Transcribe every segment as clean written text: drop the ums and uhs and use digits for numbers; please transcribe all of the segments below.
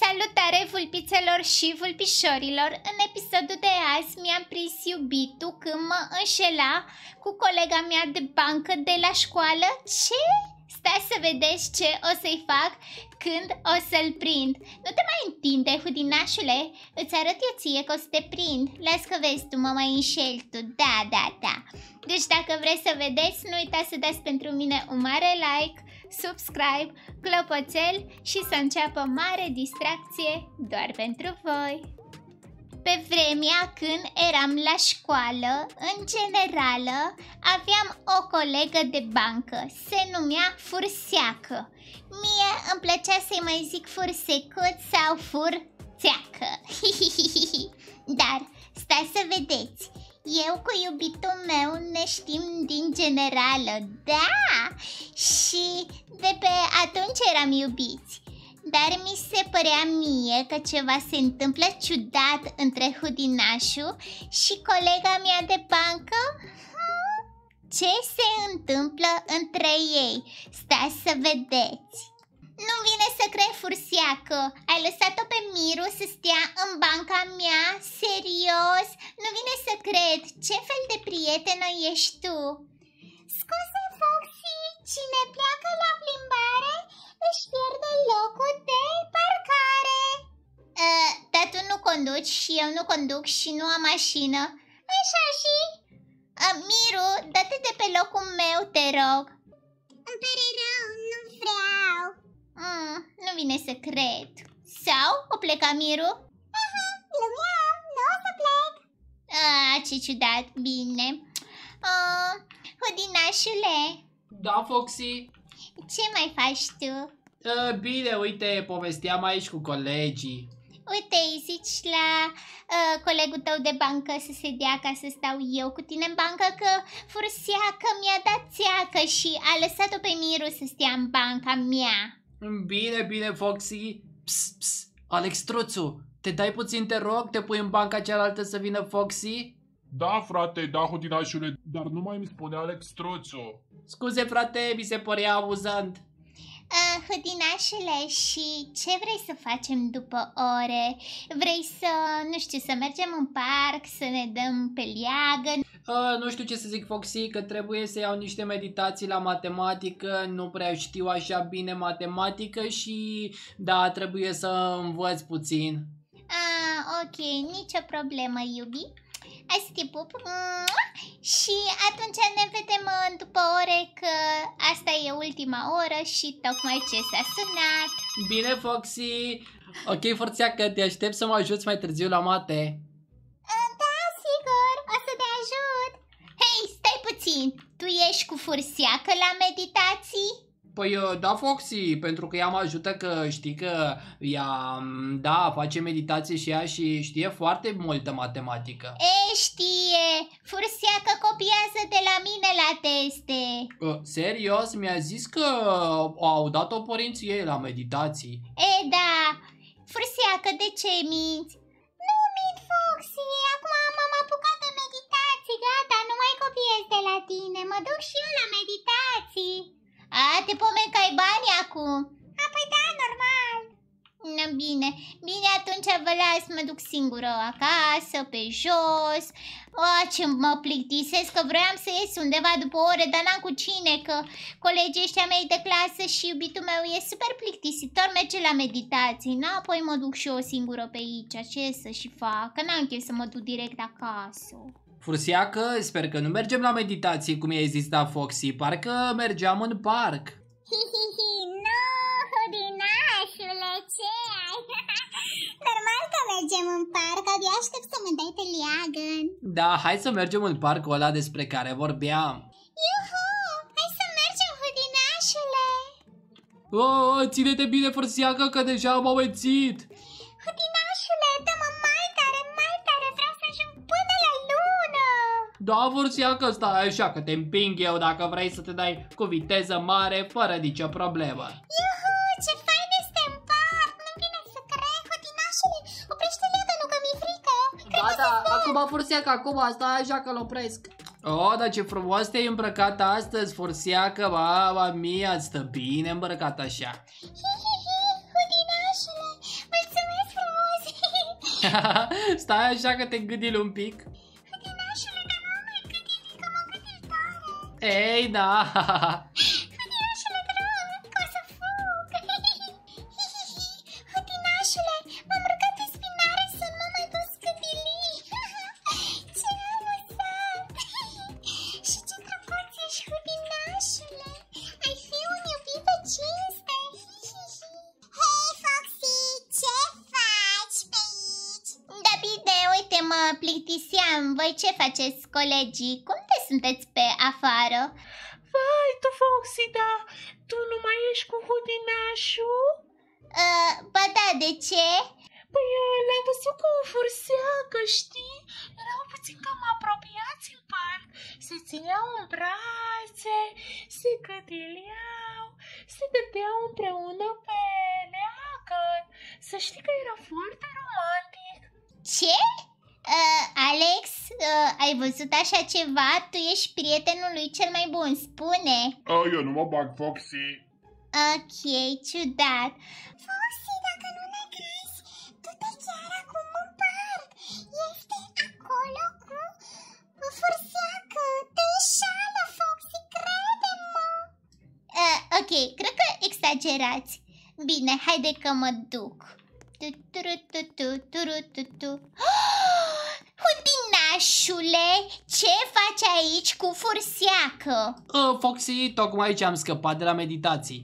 Salutare vulpițelor și vulpișorilor! În episodul de azi mi-am prins iubitul când mă înșela cu colega mea de bancă de la școală. Ce? Stai să vedeți ce o să-i fac când o să-l prind. Nu te mai întinde, hudinașule, îți arăt eu ție că o să te prind. Las că vezi, tu mă mai înșeli tu, da. Deci dacă vreți să vedeți, nu uitați să dați pentru mine un mare like, subscribe, clopoțel și să înceapă mare distracție doar pentru voi. Pe vremea când eram la școală, în generală, aveam o colegă de bancă, se numea Furseacă. Mie îmi plăcea să-i mai zic Fursecuț sau Furțeacă. Dar stai să vedeți, eu cu iubitul meu ne știm din generală, da, și de pe atunci eram iubiți. Dar mi se părea mie că ceva se întâmplă ciudat între hudinașul și colega mea de bancă. Ce se întâmplă între ei? Stai să vedeți. Nu vine să cred, Furseacă, ai lăsat-o pe Miru să stea în banca mea? Serios? Nu vine să cred. Ce fel de prietenă ești tu? Scuze, Foxy, cine pleacă la plimbare își pierde locul de parcare. Dar tu nu conduci și eu nu conduc și nu am mașină. Așa și? Miru, dă-te de pe locul meu, te rog. Îmi pare rău, nu vreau. Nu vine să cred. Sau o pleca Miru? Glumeam, nu o să plec. Ce ciudat, bine. Hudinașule. Da, Foxy? Ce mai faci tu? Bine, uite, povesteam aici cu colegii. Uite, îi zici la colegul tău de bancă să se dea ca să stau eu cu tine în bancă, că Furseacă mi-a dat țeacă și a lăsat-o pe Miru să stea în banca mea. Bine, Foxy. Psst, Alex Truțu, te dai puțin, te rog, te pui în banca cealaltă să vină Foxy? Da, frate, da, hudinașule, dar nu mai îmi spune Alex Truțu. Scuze, frate, mi se părea amuzant. Hudinașule, și ce vrei să facem după ore? Vrei să, nu știu, să mergem în parc, să ne dăm pe leagă? Nu știu ce să zic, Foxy, că trebuie să iau niște meditații la matematică, nu prea știu așa bine matematică și da, trebuie să învăț puțin. Ok, nicio problemă, iubi. Hai să te pup. Și atunci ne vedem după ore, că asta e ultima oră și tocmai ce s-a sunat. Bine, Foxy. Ok, Forțeacă, te aștept să mă ajuți mai târziu la mate. Da, sigur, o să te ajut. Hei, stai puțin, tu ești cu Furseacă la meditații? Păi da, Foxy, pentru că ea mă ajută, că știi că ea, da, face meditație și ea și știe foarte multă matematică. Știe, Furseacă copiază de la mine la teste. Serios? Mi-a zis că au dat-o părinții ei la meditații. Da, Furseacă, de ce minți? Nu mint, Foxy, acum m-am apucat de meditații, gata, nu mai copiez de la tine, mă duc și eu la meditații. Te pomeni că ai bani acum. Păi da, normal. Bine, atunci vă las, mă duc singură acasă, pe jos. Ce mă plictisesc, că vreau să ies undeva după ore, dar n-am cu cine, că colegii ăștia mei de clasă și iubitul meu e super plictisitor, merge la meditații. Apoi mă duc și eu singură pe aici, ce să și fac, că n-am chef să mă duc direct acasă. Furseacă, sper că nu mergem la meditații, cum i-ai zis, da, Foxy, parcă mergeam în parc. Nu, hudinașule, ce ai? Normal că mergem în parc, abia aștept să mă dai pe leagă. Da, hai să mergem în parcul ăla despre care vorbeam. Iuhu, hai să mergem, hudinașule. Ține-te bine, Furseacă, că deja am amețit. Hudinașule, dă-mă mai tare, vreau să ajung până la lună. Da, Furseacă, stai așa că te împing eu dacă vrei să te dai cu viteză mare, fără nicio problemă. Iuhu, ce fain este în parc, nu vine să cred, hudinașule, oprește leagă, nu că mi-e frică. Da, acum, Furseacă, acum, stai așa că-l opresc. Dar ce frumos te-ai îmbrăcat astăzi, Furseacă, mama mia, stă bine îmbrăcat așa. Hudinașule, mulțumesc. Stai așa că te gâdil un pic. Hătinașule, dar nu mai gândi, că mă gândi tare. Ei, da. Hătinașule, te rog, că o să fug. Hătinașule, m-am rugat de spinare să nu mai duc scândili. Ce amuzant. Și ce drăguț ești, hătinașule. Ai fi un iubit de cinste. Hei, Foxy, ce faci pe aici? Da, bine, uite, mă plictiseam. Voi ce faceți, colegii? Cum de sunteți pe afară? Vai, tu, Foxy, da, tu nu mai ești cu hudinașul? Ba da, de ce? Păi l-am văzut cu o furseacă, știi? Erau puțin cam apropiați în parc. Se țineau în brațe, se gâdileau, se dădeau împreună pe leacăn. Să știi că era foarte romantic. Ce? Alex, ai văzut așa ceva? Tu ești prietenul lui cel mai bun, spune. Eu nu mă bag, Foxy. Ok, ciudat. Foxy, dacă nu ne crezi, du-te chiar acum în parc. Este acolo cu furseacă. Te înșală, Foxy, crede-mă. Ok, cred că exagerați. Bine, haide că mă duc. Hudinașule, ce faci aici cu furseacă? Foxy, tocmai ce am scăpat de la meditații.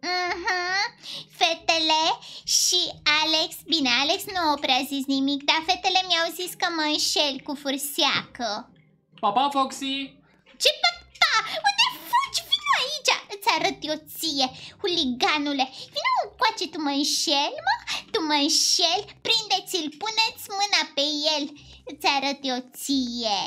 Fetele și Alex, bine, Alex nu prea zis nimic, dar fetele mi-au zis că mă înșel cu furseacă. Pa, Foxy! Ce papa? Unde fugi? Vino aici! Îți arăt eu ție, huliganule. Vino încoace, tu mă înșel, mă? Tu mă înșel? Prindeți-l, puneți mâna pe el. Îți arăt eu ție.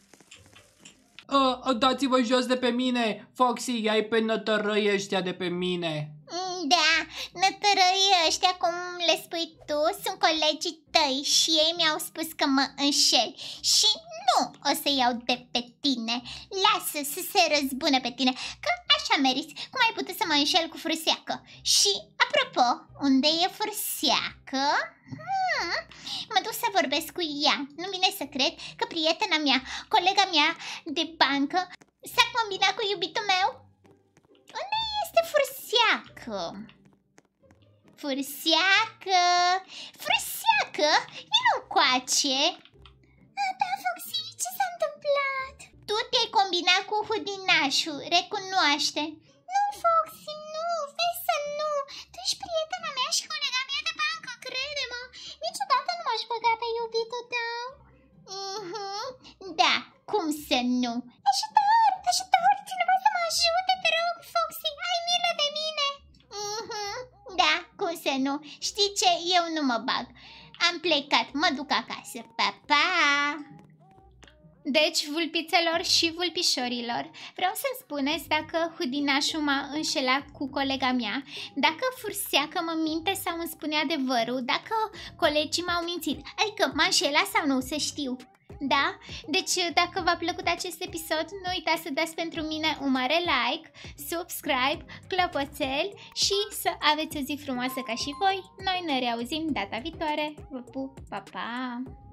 Dați-vă jos de pe mine! Foxy, ai pe nătărăi ăștia de pe mine. Da, nătărăii ăștia, cum le spui tu, sunt colegii tăi și ei mi-au spus că mă înșeli. Și nu o să iau de pe tine. Lasă să se răzbune pe tine, că așa meriți. Cum ai putut să mă înșel cu furseacă? Și, apropo, unde e furseacă? Mă duc să vorbesc cu ea. Nu vine să cred că prietena mea, colega mea de bancă, s-a combinat cu iubitul meu. Unde este furseacă? Furseacă! Furseacă! Vino încoace! Da, Foxy, ce s-a întâmplat? Tu te-ai combinat cu hudinașul, recunoaște. Nu, Foxy, nu, vezi să nu. Tu ești prietena mea și colega mea de bancă, crede-mă. Niciodată nu m-aș băga pe iubitul tău. Da, cum să nu? Ajutor, ajutor, cineva să mă ajute, te rog, Foxy, ai milă de mine. Da, cum să nu? Știi ce? Eu nu mă bag. Am plecat, mă duc acasă. Pa, pa! Deci, vulpițelor și vulpișorilor, vreau să-mi spuneți dacă hudinașul m-a înșelat cu colega mea, dacă furseacă mă minte sau îmi spune adevărul, dacă colegii m-au mințit, adică m-a înșelat sau nu, să știu. Da? Deci, dacă v-a plăcut acest episod, nu uitați să dați pentru mine un mare like, subscribe, clopoțel și să aveți o zi frumoasă ca și voi. Noi ne reauzim data viitoare. Vă pup, pa, pa!